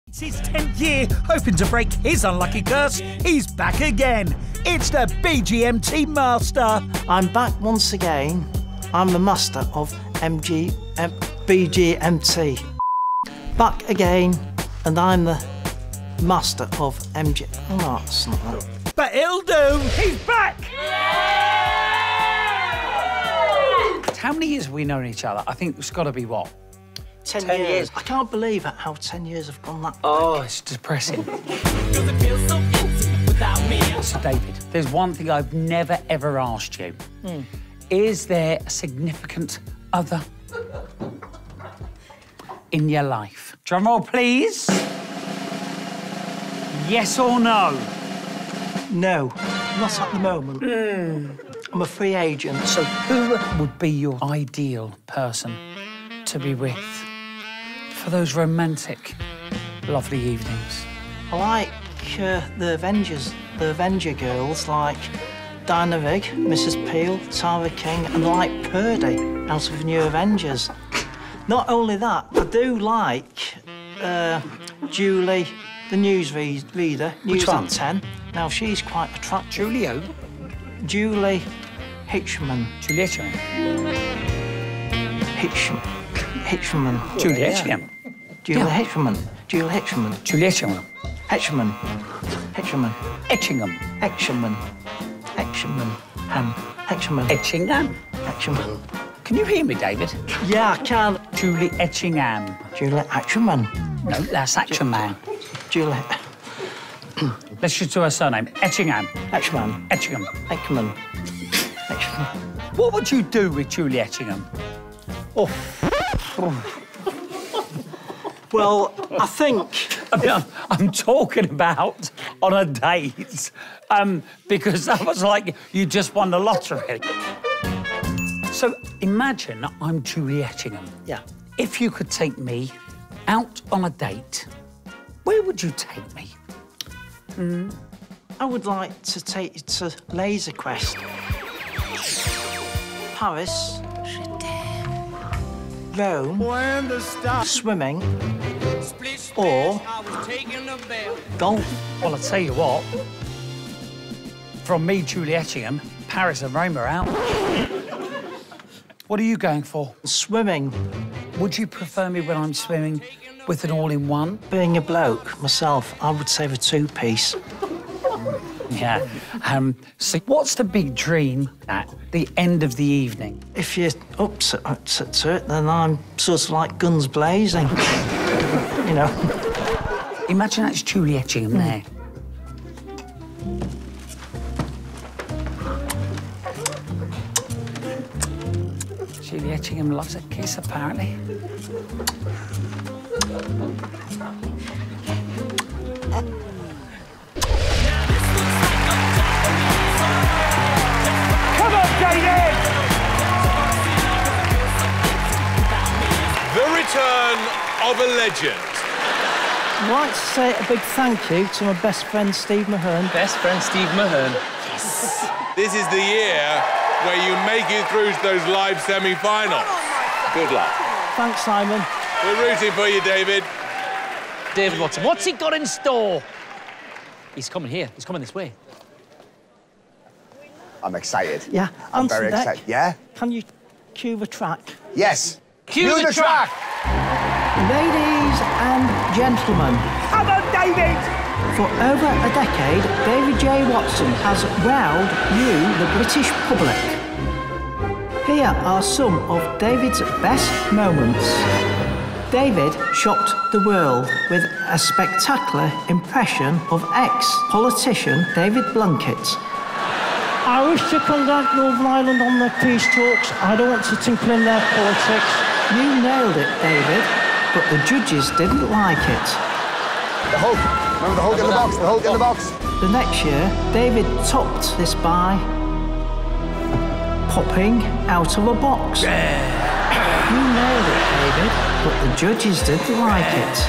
It's his 10th year, hoping to break his unlucky curse. He's back again. It's the BGMT Master. I'm back once again. I'm the master of BGMT. Back again, and I'm the master of MG. Oh, no, it's not that. But he'll do. He's back. How many years have we known each other? I think it's got to be what? 10 years. I can't believe how 10 years have gone that quick. Oh, it's depressing. So, David, there's one thing I've never, ever asked you. Is there a significant other in your life? Drum roll, please. Yes or no? No, not at the moment. I'm a free agent. So who would be your ideal person to be with for those romantic, lovely evenings? I like the Avengers, the Avenger girls, like Diana Rigg, Mrs. Peel, Tara King, and I like Purdy out of New Avengers. Not only that, I do like Julie, the newsreader, News at 10. Now, she's quite attractive. Julie who? Julie Hitchman. Julie Etchingham. Hitchman. Julie Etchingham. Julie Hitchman. Julie Hitchman. Julie Etchingham. Hitchman. Hitchman. Etchingham. Hitchman. Hitchman. Hitchman. Etchingham. Hitchman. Can you hear me, David? Yeah, I can. Julie Etchingham. Julie Hitchman. No, that's Action Man. Julie. Let's just do her surname. Etchingham. Hitchman. Etchingham. Hitchman. Hitchman. What would you do with Julie Etchingham? Oh. Well, I think... I mean, I'm talking about on a date, because that was like you just won the lottery. So imagine I'm Julie Etchingham. Yeah. If you could take me out on a date, where would you take me? I would like to take you to Laser Quest. Paris. Rome. Swimming. Or golf. Well, I'll tell you what. From me, Julie Etchingham, Paris and Rome are out. What are you going for? Swimming. Would you prefer me when I'm swimming with an all-in-one? Being a bloke myself, I would say a two-piece. Yeah. So what's the big dream at the end of the evening? If you're up to it, then I'm sort of like guns blazing. You know. Imagine that's Julie Etchingham there. Julie Etchingham loves a kiss, apparently. Come on, David! The return of a legend. I'd like to say a big thank you to my best friend, Steve Mahern. Best friend, Steve Mahern. This is the year where you make it through to those live semi-finals. Good luck. Thanks, Simon. We're rooting for you, David. David Watson, what's he got in store? He's coming here. He's coming this way. I'm excited. Yeah, I'm very Anton Deck, excited. Yeah? Can you cue the track? Yes. Cue the track. Ladies and gentlemen, Come on, David! for over a decade, David J. Watson has wowed you, the British public. Here are some of David's best moments. David shocked the world with a spectacular impression of ex-politician David Blunkett. I wish to conduct Northern Ireland on their peace talks. I don't want to tinkle in their politics. You nailed it, David, but the judges didn't like it. The Hulk. Remember the Hulk in the box? The Hulk in the box? The next year, David topped this by popping out of a box. You nailed it, David, but the judges didn't like it.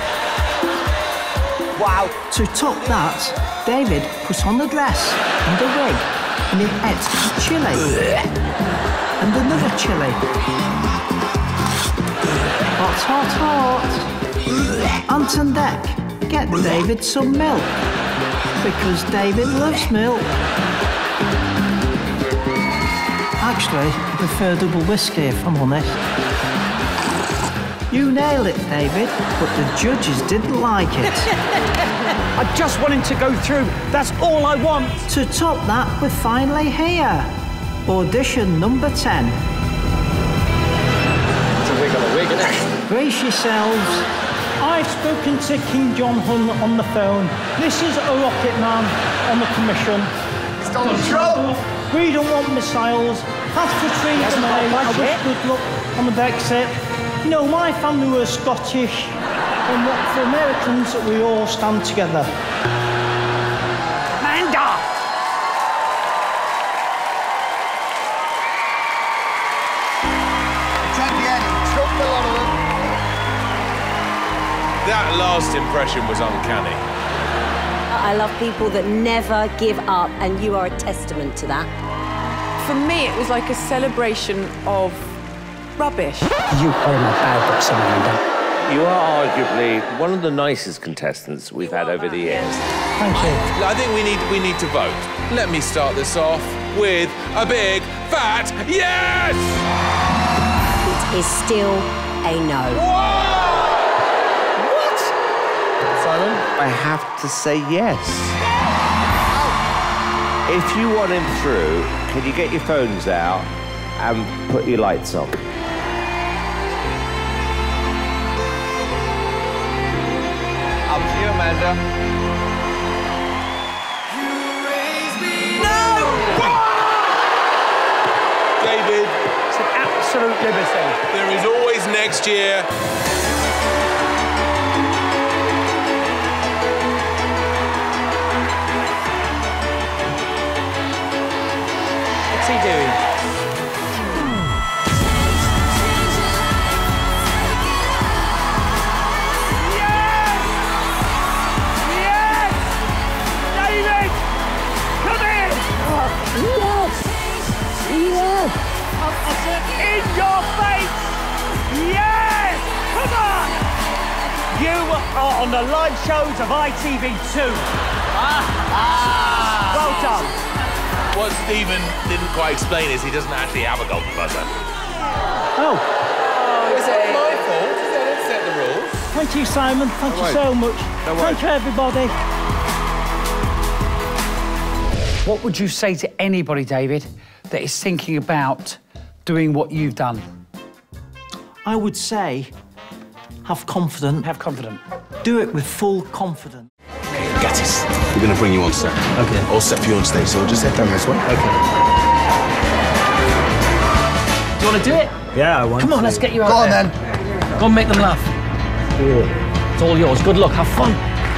Wow. To top that, David put on a dress and a wig, and he ate chilli. And another chilli. Hot, hot, hot. Anton Deck, get get David some milk. Because David loves milk. Actually, I prefer double whiskey if I'm honest. You nailed it, David, but the judges didn't like it. I just want him to go through. That's all I want. To top that, we're finally here. Audition number 10. It's a wig on a wig, isn't it? Brace yourselves. I've spoken to King John Hunt on the phone. This is a rocket man on the commission. It's Donald Trump! We don't want missiles. As for Theresa May, I wish good luck on the Brexit. You know, my family were Scottish, and for Americans, we all stand together. Amanda! It's at the end. Trumped a lot of them. That last impression was uncanny. I love people that never give up, and you are a testament to that. For me, it was like a celebration of rubbish. You are in a bad books, Amanda. You are arguably one of the nicest contestants we've had over the years. Thank you. I think we need to vote. Let me start this off with a big, fat yes! It is still a no. What? Simon? I have to say yes. If you want him through, can you get your phones out and put your lights on? Up to you, Amanda. David, It's an absolute liberty. there is always next year. What's he doing? Yes! David! Come in! Yes! Yes! In your face! Yes! Come on! You are on the live shows of ITV2. Well done. What Stephen didn't quite explain is he doesn't actually have a golden buzzer. Oh, Is it my fault? I didn't set the rules. thank you, Simon. Thank you so much. Thank you, everybody. What would you say to anybody, David, that is thinking about doing what you've done? I would say, have confidence. Have confidence. Do it with full confidence. Gattis, we're going to bring you on set. Okay. All set for you on stage, so we'll just head down this way. Okay. Do you want to do it? Yeah, I want Come on, let's get you out Go on, there. then. Go and make them laugh. It's all yours. Good luck. Have fun.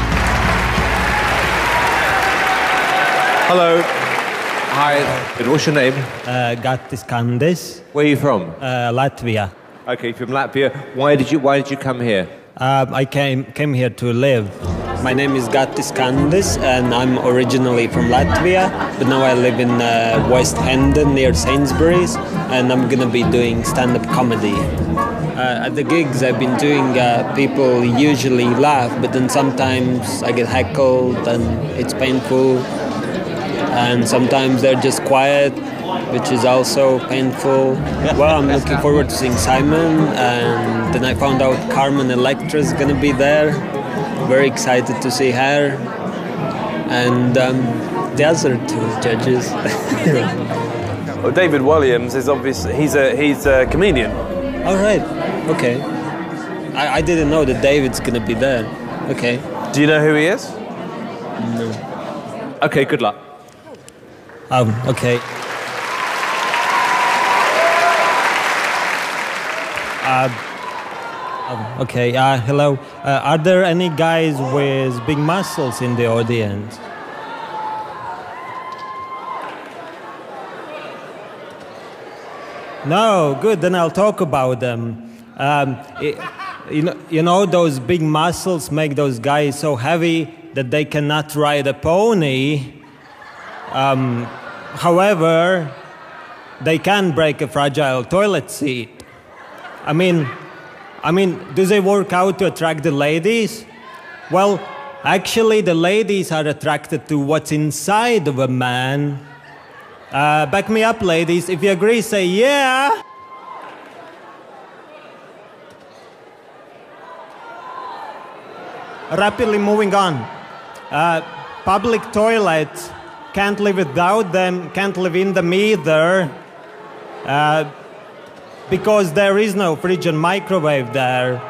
Hello. Hi. What's your name? Gattis Kandis, Where are you from? Latvia. Okay, from Latvia. Why did you come here? I came here to live. My name is Gattis Kandis, and I'm originally from Latvia, but now I live in West Hendon near Sainsbury's, and I'm gonna be doing stand-up comedy. At the gigs I've been doing, people usually laugh, but then sometimes I get heckled and it's painful, and sometimes they're just quiet, which is also painful. Well, I'm looking forward to seeing Simon, and then I found out Carmen Electra is gonna be there. Very excited to see her, and the other two judges. Well, David Williams is obviously he's a comedian. All right, okay. I didn't know that David's gonna be there. Okay. Do you know who he is? No. Okay, good luck. Okay. Okay, hello. Are there any guys with big muscles in the audience? No, good, then I'll talk about them. You know, those big muscles make those guys so heavy that they cannot ride a pony. However, they can break a fragile toilet seat. I mean, do they work out to attract the ladies? Well, Actually, the ladies are attracted to what's inside of a man. Back me up, ladies. If you agree, say yeah. Rapidly moving on. Public toilets, can't live without them, can't live in them either. Because there is no fridge and microwave there.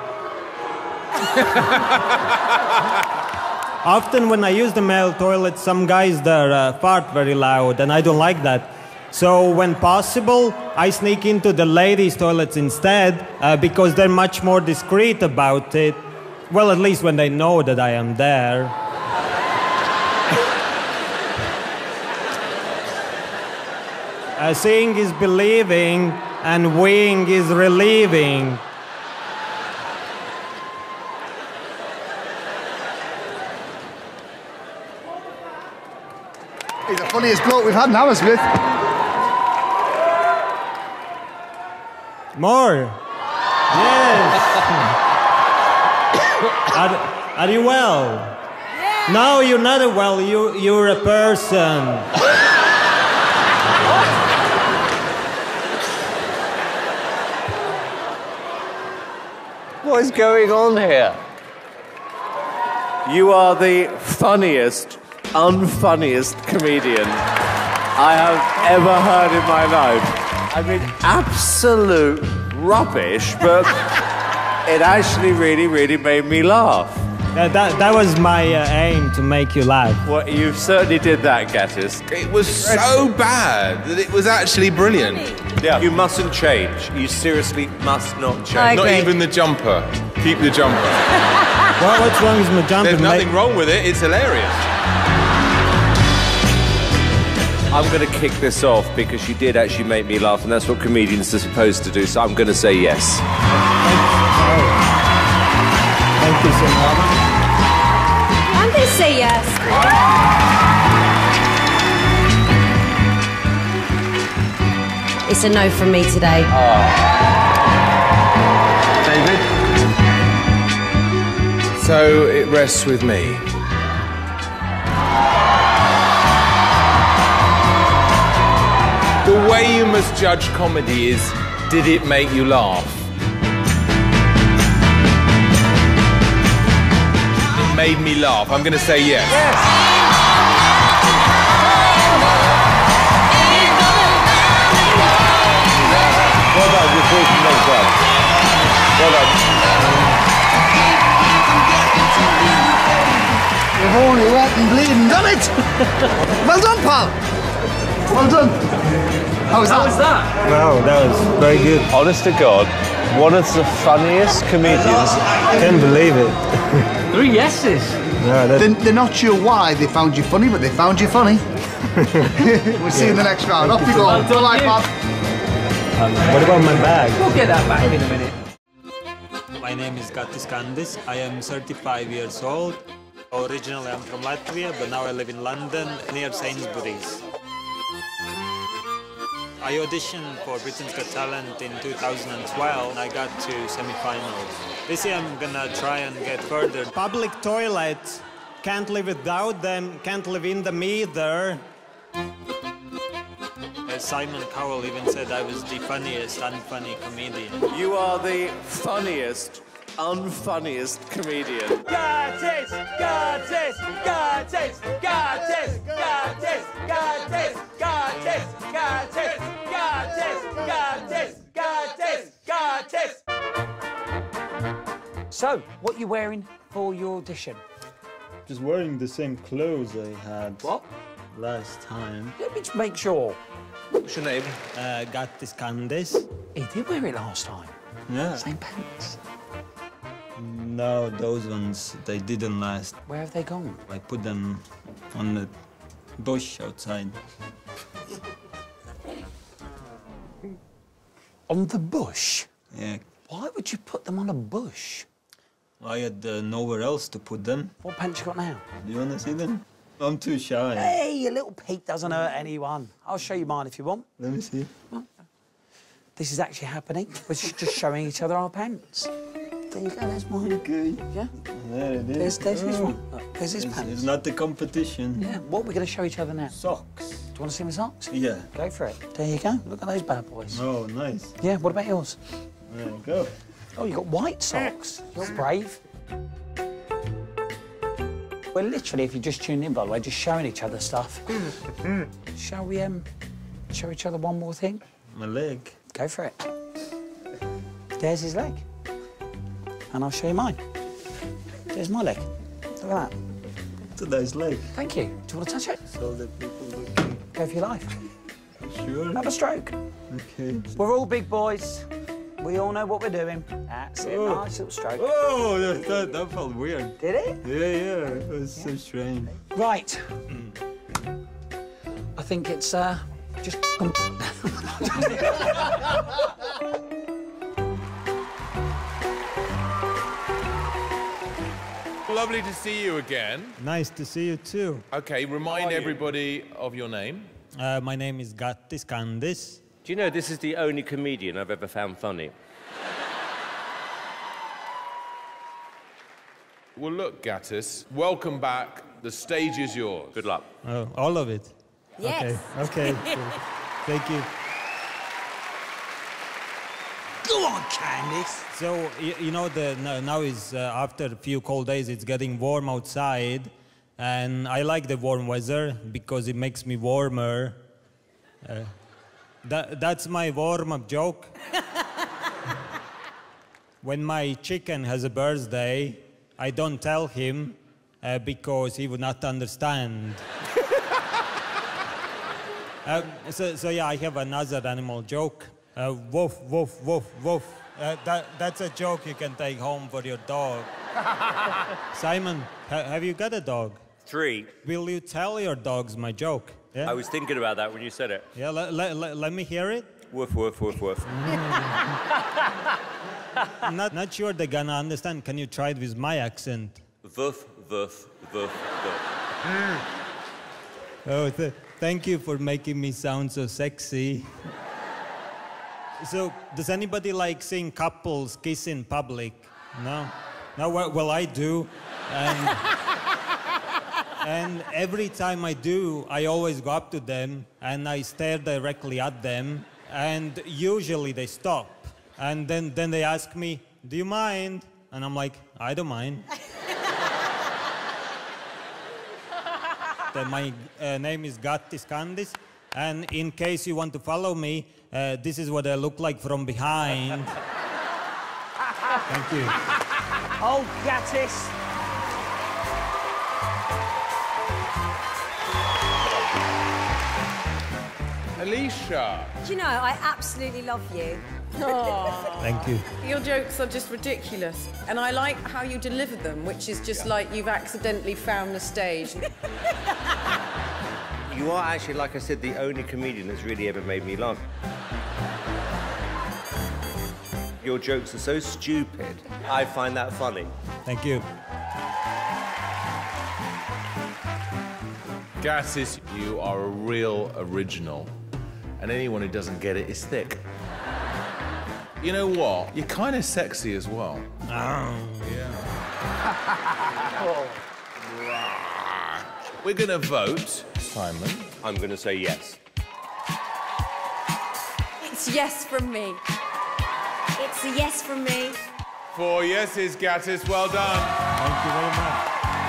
Often when I use the male toilet, some guys there fart very loud, and I don't like that. So when possible, I sneak into the ladies' toilets instead, because they're much more discreet about it. Well, at least when they know that I am there. Seeing is believing, and weeing is relieving. He's the funniest bloke we've had in Hammersmith. More. Yes. Are you well? Yeah. No, you're not well. You're a person. What is going on here? You are the funniest, unfunniest comedian I have ever heard in my life. I mean, absolute rubbish, but it actually really made me laugh. That was my aim, to make you laugh. Well, you certainly did that, Gattis. It was so bad that it was actually brilliant. Yeah. You mustn't change. You seriously must not change. I Not agree. even the jumper. Keep the jumper. Well, what's wrong with my jumper? There's nothing wrong with it. It's hilarious. I'm going to kick this off because you did actually make me laugh, and that's what comedians are supposed to do, so I'm going to say yes. Thank you so much. I'm going to say yes. It's a no from me today. David? So it rests with me. The way you must judge comedy is, did it make you laugh? It made me laugh. I'm going to say yes. Well done, you're talking like that. Well done. We've only wet and bleeding done it! Well done, pal! Well done. How was that? Wow, that was very good. Honest to God, one of the funniest comedians. Can't believe it. 3 yeses. No, They're not sure why they found you funny, but they found you funny. We'll see you in the next round. Off you go. Well done, Bye, you. Bob. What about my bag? We'll get that back in a minute. My name is Gattis Kandis. I am 35 years old. Originally, I'm from Latvia, but now I live in London, near Sainsbury's. I auditioned for Britain's Got Talent in 2012, and I got to semi-finals. This year, I'm gonna try and get further. Public toilets, can't live without them, can't live in them either. Simon Cowell even said I was the funniest unfunny comedian. You are the funniest, unfunniest comedian. Gattis! Gattis! Gattis! Gattis! Gattis! Gattis! Gattis! Gattis! Gattis! Gattis! Gattis! So, what are you wearing for your audition? Just wearing the same clothes I had What? last time. Let me just make sure. What's your name? Gattis Kandis. He did wear it last time. Yeah. Same pants. No, those ones, they didn't last. Where have they gone? I put them on the bush outside. On the bush? Yeah. Why would you put them on a bush? I had nowhere else to put them. What pants you got now? Do you want to see them? I'm too shy. Hey, a little peek doesn't hurt anyone. I'll show you mine if you want. Let me see. This is actually happening. We're just showing each other our pants. There you go, there's mine. Okay. Yeah? There it is. There's his one. Where's his pants? It's not the competition. Yeah, what are we going to show each other now? Socks. Do you want to see my socks? Yeah. Go for it. There you go. Look at those bad boys. Oh, nice. Yeah, what about yours? There you go. Oh, you got white socks. You're brave. We're literally, if you just tuned in, by the way, just showing each other stuff. Shall we show each other one more thing? My leg. Go for it. There's his leg. And I'll show you mine. There's my leg. Look at that. It's a nice leg. Thank you. Do you want to touch it? So that people looking. Go for your life. Sure. Have a stroke. Okay. We're all big boys. We all know what we're doing. That's it. Oh. Nice little stroke. Oh, that felt weird. Did it? Yeah. It was so strange. Right. I think it's just. Lovely to see you again. Nice to see you too. Okay, remind everybody of your name. My name is Gattis Kandis. Do you know this is the only comedian I've ever found funny? Well, look, Gattis, welcome back. The stage is yours. Good luck. Oh, all of it? Yes. Okay. Cool. Thank you. Go on, Candice. So, you know, now is after a few cold days, it's getting warm outside. And I like the warm weather because it makes me warmer. That's my warm-up joke. When my chicken has a birthday, I don't tell him because he would not understand. So yeah, I have another animal joke. Woof, woof, woof, woof. That's a joke you can take home for your dog. Simon, have you got a dog? 3. Will you tell your dogs my joke? Yeah? I was thinking about that when you said it. Yeah, let me hear it. Woof, woof, woof, woof. Not sure they're gonna understand. Can you try it with my accent? Woof, woof, woof, woof. Oh, thank you for making me sound so sexy. So, does anybody like seeing couples kiss in public? No? No, well, I do. And every time I do, I always go up to them and I stare directly at them, and usually they stop. And then they ask me, do you mind? And I'm like, I don't mind. My name is Gattis Kandis, and in case you want to follow me, this is what I look like from behind. Thank you. Oh, Gattis. Alicia. Do you know, I absolutely love you. Thank you. Your jokes are just ridiculous. And I like how you deliver them, which is just like you've accidentally found the stage. You are actually, like I said, the only comedian that's really ever made me laugh. Your jokes are so stupid, I find that funny. Thank you. Gattis, you are a real original. And anyone who doesn't get it is thick. You know what? You're kind of sexy as well. Oh. Yeah. We're going to vote. Simon? I'm going to say yes. It's yes from me. It's a yes from me. 4 yeses, Gattis. Well done. Thank you very much.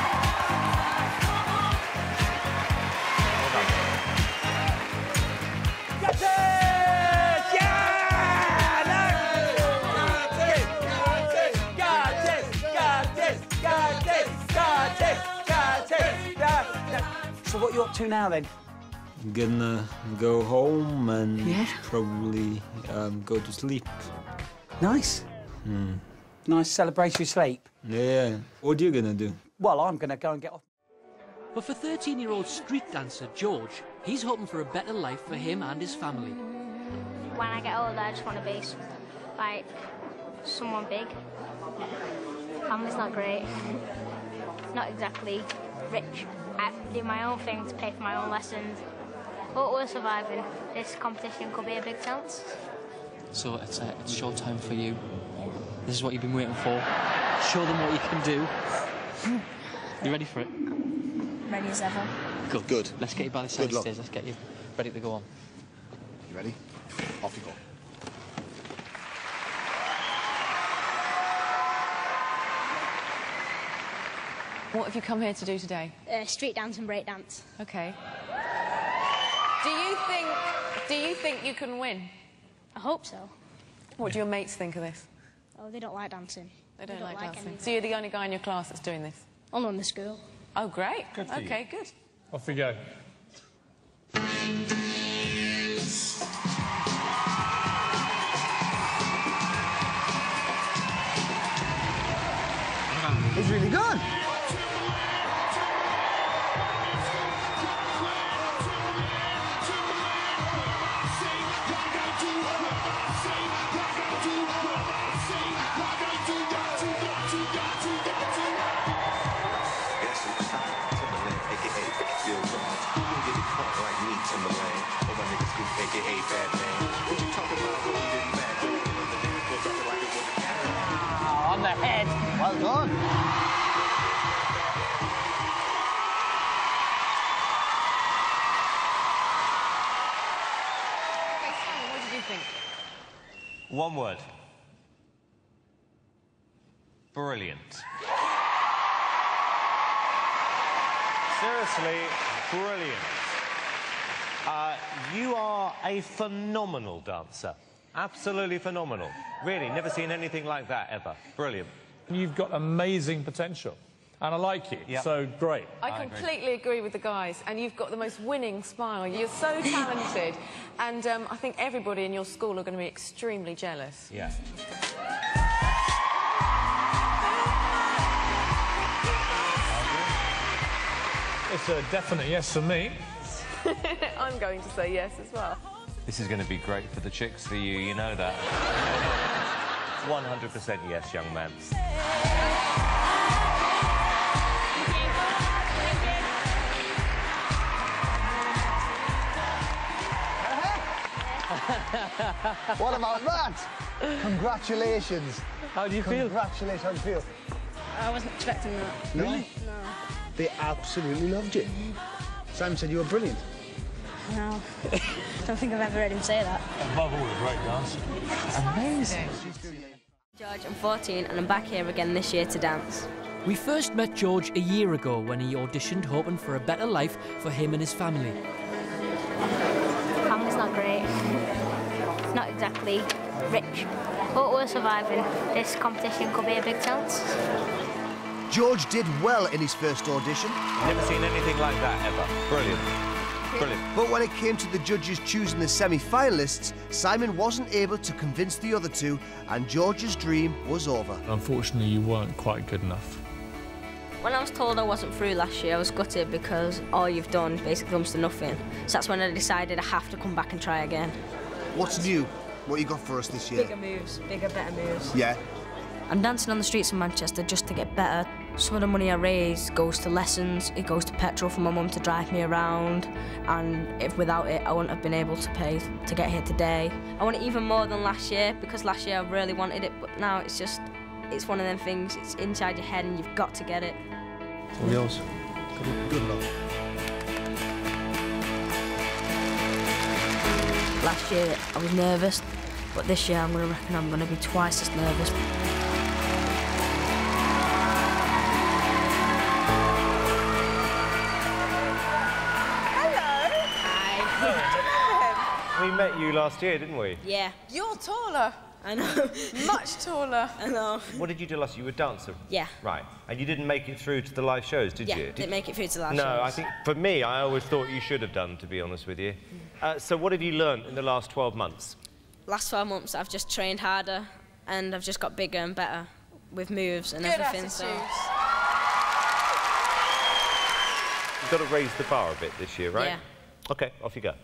So what are you up to now, then? I'm gonna go home and Yeah. probably go to sleep. Nice. Nice celebratory sleep. Yeah. What are you gonna do? Well, I'm going to go and get off. But for 13-year-old street dancer George, he's hoping for a better life for him and his family. When I get older, I just want to be like someone big. Family's not great. Not exactly rich. I have to do my own thing to pay for my own lessons. But we're surviving. This competition could be a big chance. So it's showtime for you. This is what you've been waiting for. Show them what you can do. You ready for it? Ready as ever. Good. Good. Let's get you by the side Good luck. stairs. Let's get you ready to go on. You ready? Off you go. What have you come here to do today? Street dance and break dance. Okay. Do you think you can win? I hope so. What do your mates think of this? Oh, they don't like dancing. They don't like dancing. anything. So you're the only guy in your class that's doing this? Only in the school. Oh, great. Good for you. Okay, good. Off we go. He's really good. On the head. Well done. Okay, Simon, what did you think? One word. Brilliant. Seriously, brilliant. You are a phenomenal dancer. Absolutely phenomenal. Really, never seen anything like that ever. Brilliant. You've got amazing potential, and I like you, so great. I completely agree with the guys, and you've got the most winning smile. You're so talented, and I think everybody in your school are going to be extremely jealous. Yeah. It's a definite yes for me. I'm going to say yes as well. This is going to be great for the chicks, for you, you know that. 100% yes, young man. What about that? Congratulations. How do you feel? Congratulations. How do you feel? I wasn't expecting that. Really? No. They absolutely loved you. Simon said you were brilliant. No. Don't think I've ever heard him say that. Above all, a great dancer. Amazing. George, I'm 14 and I'm back here again this year to dance. We first met George a year ago when he auditioned hoping for a better life for him and his family. Family's not great. It's not exactly rich. But we're surviving. This competition could be a big chance. George did well in his first audition. Never seen anything like that ever. Brilliant. Brilliant. But when it came to the judges choosing the semi-finalists, Simon wasn't able to convince the other two, and George's dream was over. Unfortunately, you weren't quite good enough. When I was told I wasn't through last year, I was gutted because all you've done basically comes to nothing. So that's when I decided I have to come back and try again. What's new? What you got for us this year? Bigger moves, bigger, better moves. Yeah. I'm dancing on the streets of Manchester just to get better. Some of the money I raise goes to lessons, it goes to petrol for my mum to drive me around, and if without it I wouldn't have been able to pay to get here today. I want it even more than last year, because last year I really wanted it, but now it's one of them things, it's inside your head and you've got to get it. All yours. Good luck. Last year I was nervous, but this year I reckon I'm going to be twice as nervous. We met you last year, didn't we? Yeah. You're taller. I know. Much taller. I know. What did you do last year? You were a dancer? Yeah. Right. And you didn't make it through to the live shows, did you? Yeah, didn't make it through to the live No, shows. I think, for me, I always thought you should have done, to be honest with you. So what have you learned in the last 12 months? Last 12 months I've just trained harder and I've just got bigger and better with moves and Good everything. attitudes. So You've got to raise the bar a bit this year, right? Yeah. OK, off you go.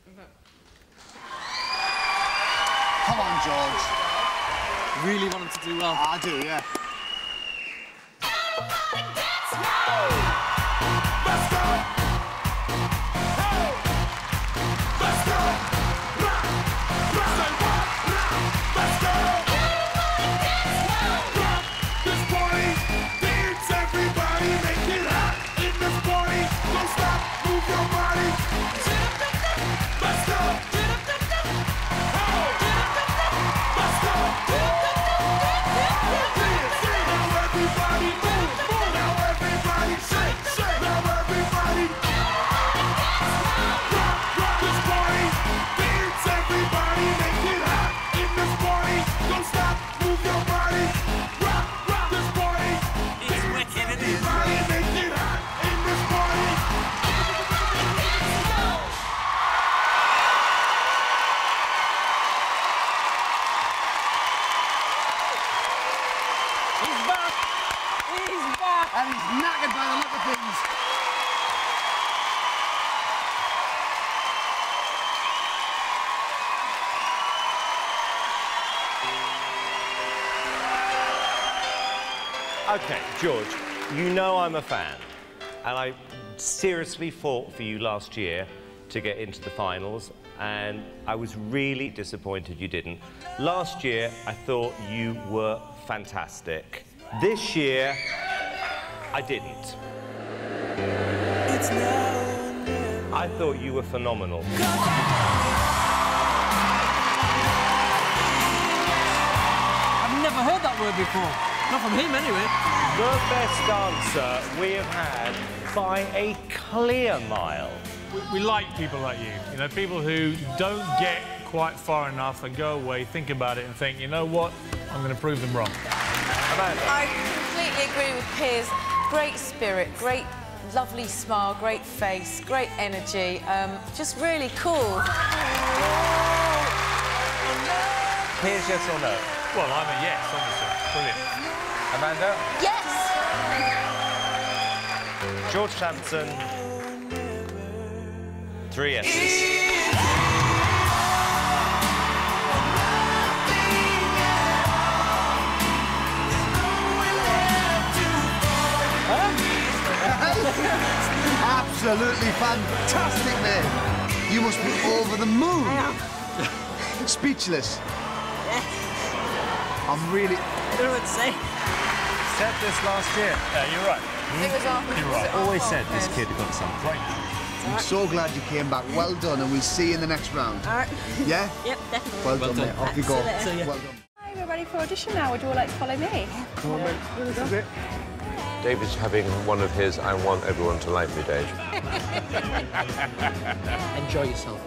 Come on, George. Really want him to do well. I do, yeah. This party, dance everybody, make it happen. OK, George, you know I'm a fan, and I seriously fought for you last year to get into the finals, and I was really disappointed you didn't. Last year, I thought you were fantastic. This year, I didn't. I thought you were phenomenal. I've never heard that word before. Not from him, anyway. The best dancer we have had by a clear mile. We like people like you know, people who don't get quite far enough and go away, think about it and think, you know what, I'm going to prove them wrong. Amanda. I completely agree with Piers. Great spirit, great, lovely smile, great face, great energy, just really cool. Piers, yes or no? Well, I'm a yes, obviously. Brilliant. Amanda? Yes! George Sampson. 3 yeses. Absolutely fantastic, mate. You must be over the moon. Speechless. I'm really... I don't know what to say. Said this last year. Yeah, you're right. It was our... You're right. Always said this kid got something. I'm so glad you came back. Well done, and we'll see you in the next round. All right. Yeah? Yep, definitely. Well done, mate. Off you go. See you. Well done. Hi, we're ready for audition now. Would you all like to follow me? Come on, mate. This is it. David's having one of his I want everyone to like me days. Enjoy yourself.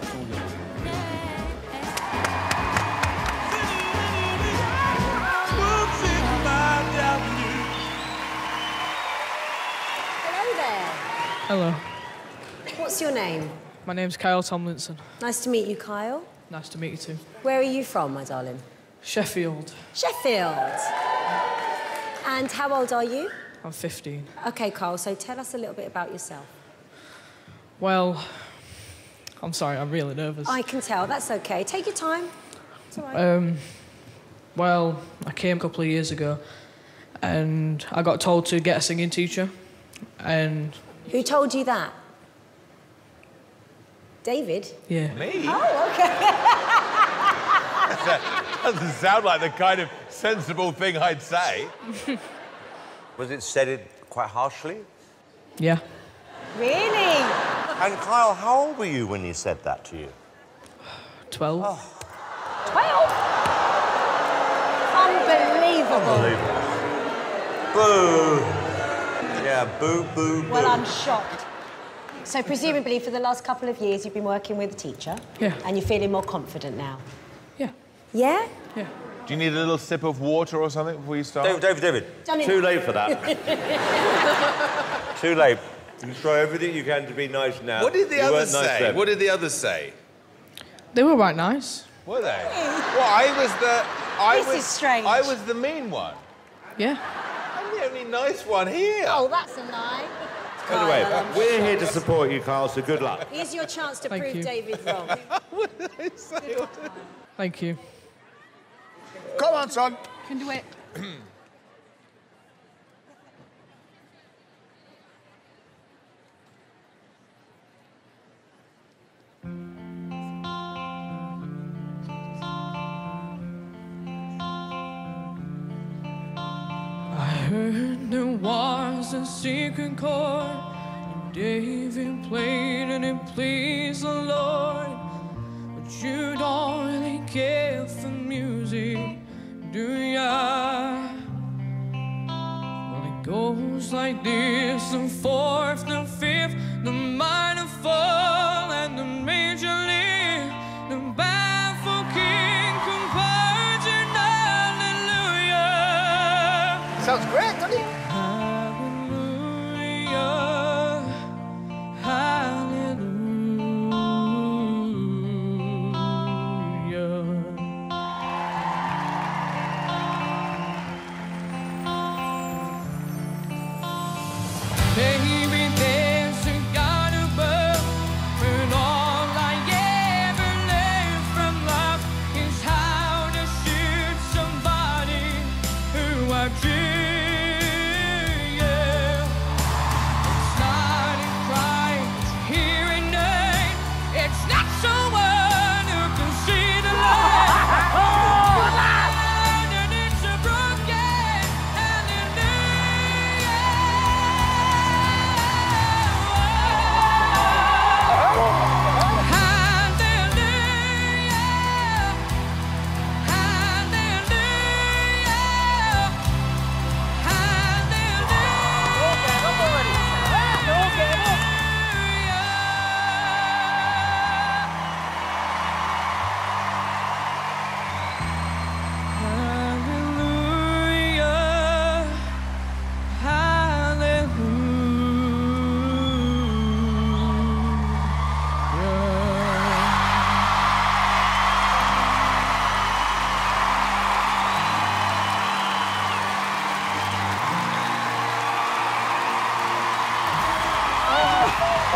Hello there. Hello. What's your name? My name's Kyle Tomlinson. Nice to meet you, Kyle. Nice to meet you too. Where are you from, my darling? Sheffield. Sheffield. And how old are you? I'm 15. OK, Kyle, so tell us a little bit about yourself. Well, I'm sorry, I'm really nervous. I can tell. That's OK. Take your time. It's all right. Well, I came a couple of years ago and I got told to get a singing teacher and... Who told you that? David? Yeah. Me? Oh, OK. That doesn't sound like the kind of sensible thing I'd say. Was it said it quite harshly? Yeah. Really? And Kyle, how old were you when he said that to you? 12. Oh. 12? Unbelievable. Boo! Yeah, boo, boo, boo. Well, I'm shocked. So presumably for the last couple of years you've been working with a teacher? Yeah. And you're feeling more confident now? Yeah. Yeah? Yeah. Do you need a little sip of water or something before you start? David. Too late for that. Too late. You try everything you can to be nice now. What did the others say? Then. What did the others say? They were right nice. Were they? Well, I This is strange. I was the mean one. Yeah. I'm the only nice one here. Oh, that's a lie. Anyway, we're here to support you, Kyle, so good luck. Here's your chance to Thank prove you. David wrong. What did I say? Thank you. Come on, son. Can do it. I heard there was a secret chord and David played and it pleased the Lord. But you don't really care for music, do ya? Well, it goes like this: the fourth, the fifth, the minor fall, and the major lift, the baffled king composing hallelujah. Sounds great, doesn't it? Hallelujah, hallelujah. Baby,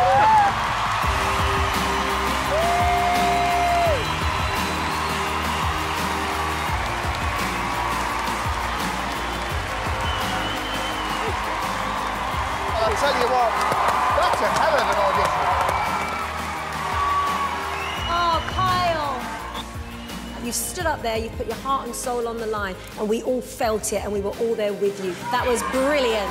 I'll tell you what, that's a hell of an audition. Oh, Kyle! You stood up there, you put your heart and soul on the line, and we all felt it, and we were all there with you. That was brilliant.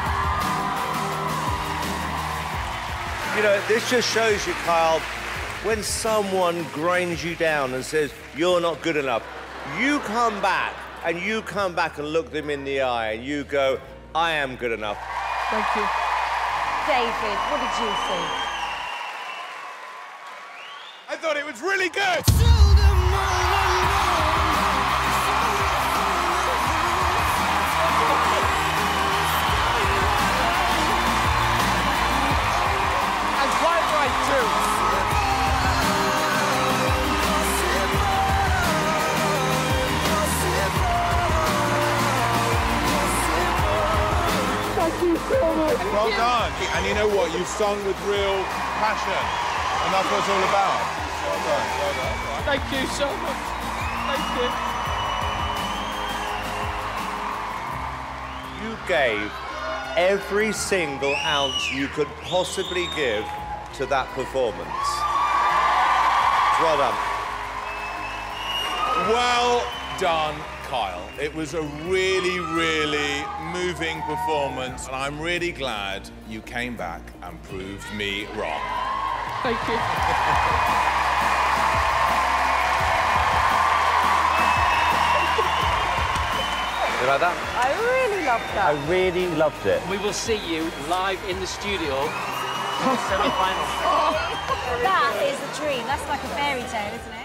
You know, this just shows you, Kyle, when someone grinds you down and says, you're not good enough, you come back and look them in the eye and you go, I am good enough. Thank you. David, what did you think? I thought it was really good. And quite right, too. Thank you so much. Well done. And you know what? You've sung with real passion. And that's what it's all about. Well done. Well done. Thank you so much. Thank you. You gave every single ounce you could possibly give to that performance. Well done. Well done, Kyle. It was a really, really moving performance, and I'm really glad you came back and proved me wrong. Thank you. You like that? I really loved that. I really loved it. We will see you live in the studio for the semi-final. That is a dream. That's like a fairy tale, isn't it?